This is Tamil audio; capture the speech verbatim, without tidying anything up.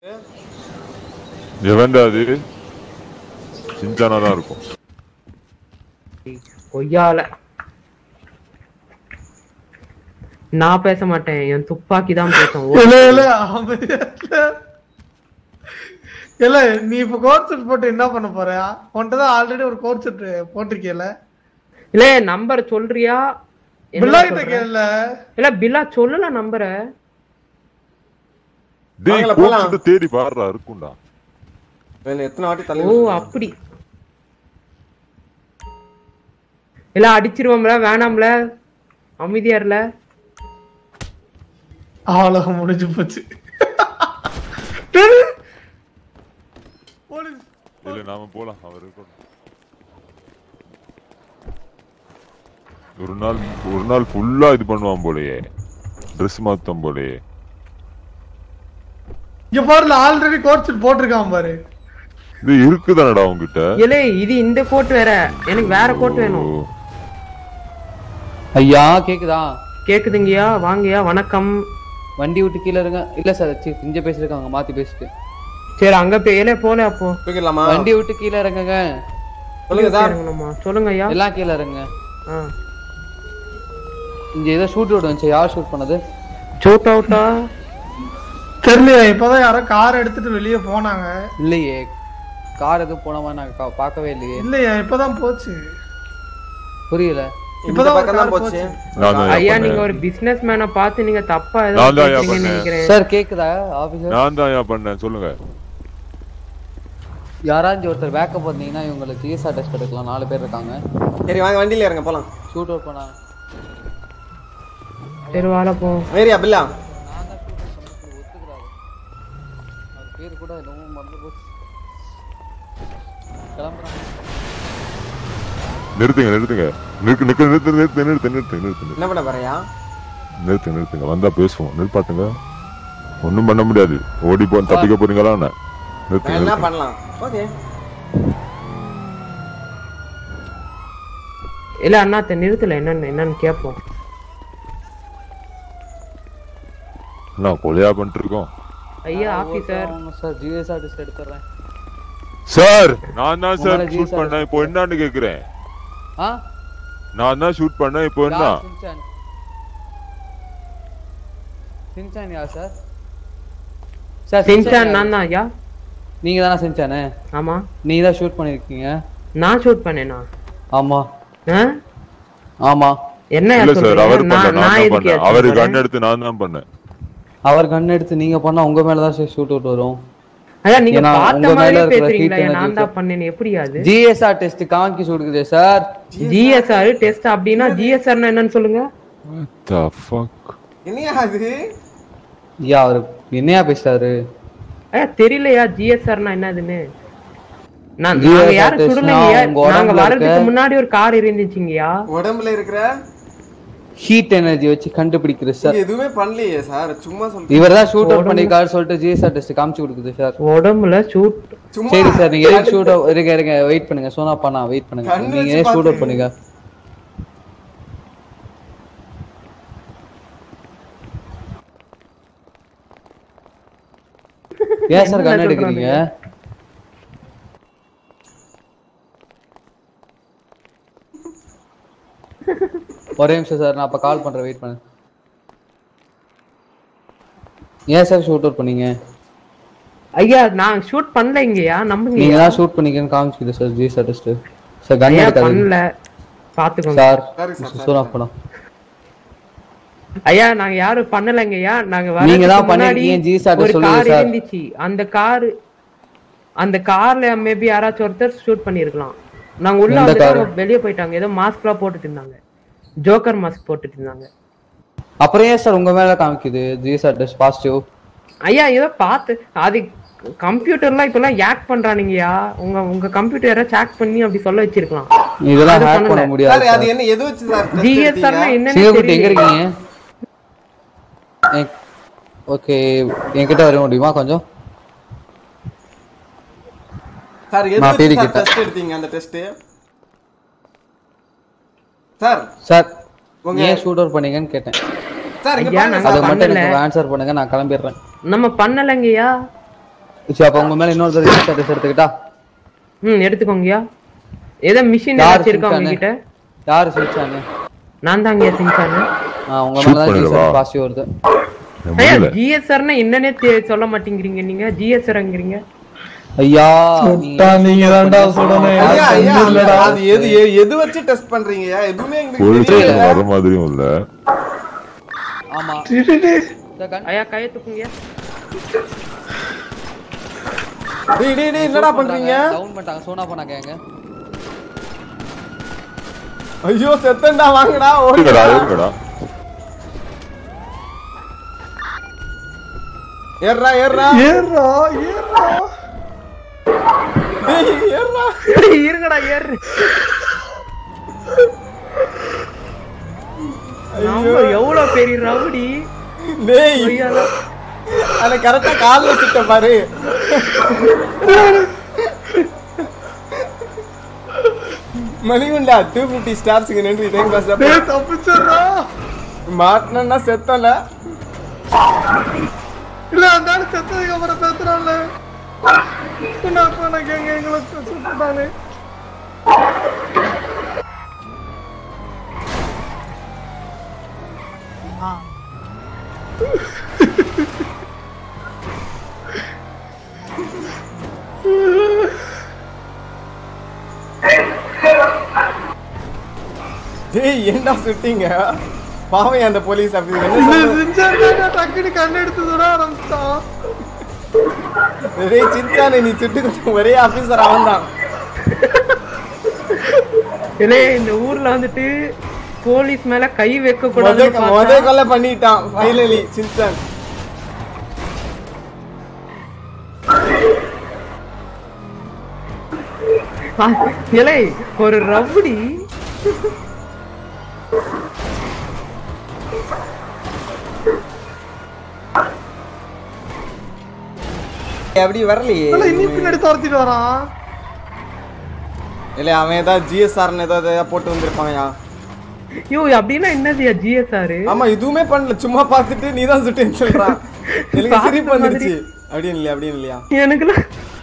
எவன்டா அது? சின்சானா தான் இருக்கும். கொய்யால நான் பேச மாட்டேன், என் துப்பாக்கி தான் பேசும். இல்ல நீ இப்ப கோட் செட் போட்டு என்ன பண்ண போற? உன்கிட்ட தான் ஆல்ரெடி ஒரு கோட் செட் போட்டிருக்கேல. இல்ல நம்பர் சொல்றியா? பில்லா கிட்ட கேளல. இல்ல பில்லா சொல்லல நம்பரை. டேய் கோட் செட் தேடி பாறா இருக்கும்டா. வேற எத்தனை வாட்டி தள்ளி. ஓ அப்படி. இல்ல அடிச்சிருவோம்ல, வேணாம்ல, அமைதியா இருல. அவ்வளவு முடிஞ்சு போச்சு. இல்ல நாம போலாம். அவர் இருக்கணும். ஒரு நாள் ஒரு நாள் ஃபுல்லா இது பண்ணுவான் போலயே, ட்ரெஸ் மாத்தம் போலயே. இங்க பாருல ஆல்ரெடி கோட் செட் போட்டிருக்கான் பாரு. இது இருக்குதானடா உன்கிட்ட? இல்ல இது இந்த கோட் வேற, எனக்கு வேற கோட் வேணும். ஐயா கேக்குதா? கேக்குதுங்கயா, வாங்கயா, வணக்கம். வண்டி விட்டு கீழ இருங்க. இல்ல சார் சீஃப் இங்க பேசிருக்காங்க, மாத்தி பேசிட்டு. சரி அங்க போயல போல அப்போ போய்க்கலாமா? வண்டி விட்டு கீழ இறங்குங்க. சொல்லுங்க சார். சொல்லுங்க ஐயா. எல்லாம் கீழ இறங்குங்க. ஆ இங்க ஏதோ ஷூட் அவுட் வந்துச்சு. யார் ஷூட் பண்ணது? ஷூட் அவுட்டா தெரியல. இப்பதான் யாரோ கார் எடுத்துட்டு வெளியே போனாங்க. இல்லையே, கார் எதுவும் போனமா நாங்க பார்க்கவே இல்லையே. இல்லையா இப்பதான் போச்சு. புரியல. இப்பதான் பக்கம் தான் போச்சு. ஐயா நீங்க ஒரு பிசினஸ் மேனை பார்த்து நீங்க தப்பா ஏதோ பேசுறீங்கன்னு நினைக்கிறேன். சார் கேக்குதா ஆபீசர்? நான் தான் ஐயா பண்ணேன். சொல்லுங்க. யாராச்சும் ஒருத்தர் பேக்கப் வந்தீங்கன்னா இவங்களுக்கு ஜிஎஸ்ஆர் டெஸ்ட் எடுக்கலாம். நாலு பேர் இருக்காங்க. சரி வாங்க வண்டியில இறங்க போலாம். ஷூட் அவுட் பண்ணா. சரி வால போ. வேறியா பில்லா? நான் தான் ஷூட் பண்ணி ஒத்துக்குறாரு. அவர் பேர் கூட ரொம்ப மறந்து போச்சு. கிளம்புறேன். நிறுத்துங்க நிறுத்துங்க. நிறுத்து நிறுத்து நிறுத்து நிறுத்து நிறுத்து நிறுத்து நிறுத்து. என்ன பண்ண போறியா? நிறுத்து நிறுத்துங்க. வந்தா பேசுவோம். நிறுத்தாட்டுங்க. ஒண்ணும் பண்ண முடியாது. ஓடி போ தப்பிக்க போறீங்களா? நிறுத்து. என்ன பண்ணலாம்? ஓகே. இல்ல அண்ணாத்த நிறுத்தல. என்னன்னு என்னன்னு கேப்போம். நான் கொலையா பண்ணிட்டு இருக்கோம். ஐயா ஆபீசர் சார் ஜிஎஸ்ஆர் டெஸ்ட் எடுத்துறேன். சார் நான் தான் சார் ஷூட் பண்ணேன். இப்போ என்னன்னு கேக்குறேன். ஆ நான் தான் ஷூட் பண்ணேன். இப்போ என்ன? சின்சான். சின்சான் யார் சார்? சார் சின்சான் நான் தான் ஐயா. நீங்க தான சின்சானே? ஆமா. நீங்க தான் ஷூட் பண்ணிருக்கீங்க. நான் ஷூட் பண்ணேனா? ஆமா. ஆ ஆமா. என்ன இல்ல சார் அவர் பண்ணல. நான் நான் பண்ணேன். அவர் கன் எடுத்து நான் தான் பண்ணேன். அவர் கன் எடுத்து நீங்க பண்ணா உங்க மேல தான் ஷூட் அவுட் வரும். ஐயா நீங்க பார்த்த மாதிரி பேசுறீங்களா? நான் தான் பண்ணேனே. எப்படியா அது? ஜிஎஸ்ஆர் டெஸ்ட் காமிக்கி சொல்லுதே சார். ஜிஎஸ்ஆர் டெஸ்ட் அப்படினா ஜிஎஸ்ஆர்னா என்னன்னு சொல்லுங்க. What the fuck? என்னையா அது? யா அவர் என்னையா பேசுறாரு? ஐயா தெரியலையா ஜிஎஸ்ஆர்னா என்னதுன்னு? நான் நாங்க யார சுடலையா? நாங்க வரதுக்கு முன்னாடி ஒரு கார் இருந்துச்சுங்கயா. உடம்புல இருக்கிற ஹீட் எனர்ஜி வச்சு கண்டுபிடிக்கிறது சார். எதுவுமே பண்ணலையே சார், சும்மா சொல்றீங்க. இவர்தான் ஷூட் அவுட் பண்ணிருக்காரு சொல்லிட்டு ஜிஎஸ்ஆர் டெஸ்ட் காமிச்சு கொடுக்குது சார். உடம்புல ஷூட். சரி சார் நீங்க எதுக்கு ஷூட் அவுட் இருங்க இருங்க வெயிட் பண்ணுங்க. சோனா பண்ணா வெயிட் பண்ணுங்க. நீங்க ஷூட் அவுட் பண்ணுங்க. ஏன் சார் கன் எடுக்கிறீங்க? ஒரே நிமிஷம் சார், நான் அப்ப கால் பண்றேன், வெயிட் பண்ணு. ஏன் சார் ஷூட் அவுட் பண்ணீங்க? ஐயா நான் ஷூட் பண்ணலங்கயா, நம்புங்க. நீங்க தான் ஷூட் பண்ணீங்கன்னு காமிக்குது sir GSR test. Sir gun எடுக்காதீங்க. பண்ணல பாத்துக்கோங்க சார். சோனா பண்ணா ஐயா நாங்க யாரும் பண்ணலங்கயா. நாங்க வர நீங்க தான் பண்ணீங்க ஜிஎஸ்ஆர் டெஸ்ட் சொல்லுங்க சார். கார் இருந்துச்சு, அந்த கார் அந்த கார்ல மேபி யாராச்சும் ஒருத்தர் ஷூட் பண்ணிருக்கலாம். நாங்க உள்ள வந்து வெளிய போயிட்டாங்க. ஏதோ மாஸ்க்லாம் போட்டுட்டு இருந்தாங்க, ஜோக்கர் மாஸ்க் போட்டுட்டு இருந்தாங்க. அப்புறம் ஏன் சார் உங்க மேல காமிக்குது ஜிஎஸ்ஆர் டெஸ்ட் பாசிட்டிவ்? ஐயா ஏதோ பாத்து அது கம்ப்யூட்டர்லாம் இப்பலாம் ஹேக் பண்றானுங்கயா. உங்க உங்க கம்ப்யூட்டர் யாராச்சும் ஹேக் பண்ணி அப்படி சொல்ல வச்சிருக்கலாம். இதெல்லாம் ஹேக் பண்ண முடியாது சார். அது என்ன எது வச்சு சார் ஜிஎஸ்ஆர்னா என்னன்னு தெரியல. எங்க இருக்கீங்க? ஓகே என்கிட்ட வர முடியுமா கொஞ்சம்? சார் எது வச்சு சார் டெஸ்ட் எடுத்தீங்க அந்த டெஸ்ட்? சார் சார் ஏன் ஷூட் அவுட் பண்ணீங்கன்னு கேட்டேன் சார். இங்க பாருங்க, அத மட்டும் எனக்கு ஆன்சர் பண்ணுங்க, நான் கிளம்பிறேன். நம்ம பண்ணலங்கயா. சரி அப்ப உங்க மேல இன்னொரு ரிஜிஸ்டர் எடுத்துக்கிட்டா ம் எடுத்துக்கோங்கயா ஏதோ மிஷின் ஏதாச்சும் இருக்கா உங்க கிட்ட யாரு சின்சானு நான் தாங்கயா சின்சானு உங்க மேல தான் ஜிஎஸ்ஆர் பாசிட்டிவ் வருது ஐயா ஜிஎஸ்ஆர்னா என்னன்னே சொல்ல மாட்டேங்கிறீங்க நீங்க ஜிஎஸ்ஆர்ங்கறீங்க ஐயா நீங்க தான்டா சொல்லணும் ஐயா ஐயா அது எது எது வச்சு டெஸ்ட் பண்றீங்கயா எதுமே எங்களுக்கு தெரியல வர மாதிரியும் இல்ல ஆமா ஐயா கைய தூக்குங்கயா டேய் டேய் டேய் என்னடா பண்றீங்க டவுன் பண்ணிட்டாங்க சோனா பண்ணாங்க எங்க ஐயோ செத்தண்டா வாங்கடா ஓடுடா ஓடுடா ஏறா ஏறா ஏறா ஏறா டேய் ஏறா இருங்கடா ஏறு நம்ம எவ்வளவு பெரிய ரவுடி டேய் அத கரெக்ட்டா கால்ல சிட்ட பாரு மணிகுண்டா two fifty ஸ்டார்ஸ்க்கு நன்றி தேங்க் பாஸ் டேய் தப்பிச்சறா மாட்டனன்னா செத்தல இல்ல அந்த செத்ததுக்கு அப்புறம் செத்துறான்ல என்ன பண்ண கேங்க எங்களை சுட்டுட்டானே டேய் என்னடா சுட்டிங்க பாவம் அந்த போலீஸ் ஆபீசர் என்ன சின்சான் டக்குனு கண்ணு எடுத்துடா ஆரம்பிச்சான் டேய் சின்சானே நீ சுட்டு ஒரே ஆபீசர் அவன்தான் இல்லே இந்த ஊர்ல வந்துட்டு போலீஸ் மேல கை வைக்க கூடாதுன்னு பார்த்தா மொத கொலை பண்ணிட்டான் ஃபைனலி சின்சான் இல்லே ஒரு ரவுடி அப்படி வரலையே இல்ல இன்னி பின்னாடி துரத்திட்டு வரான் இல்ல அவன் ஏதாவது ஜிஎஸ்ஆர்னு ஏதாவது போட்டு வந்திருப்பான்யா யோ அப்படின்னா என்னதுயா ஜிஎஸ்ஆர் ஆமா இதுவுமே பண்ணல சும்மா பார்த்துட்டு நீ தான் சுட்டேன்னு சொல்றான் எனக்கு சிரிப்பு வந்துருச்சு அப்படின்னு இல்லையா அப்படின்னு இல்லையா எனக்கு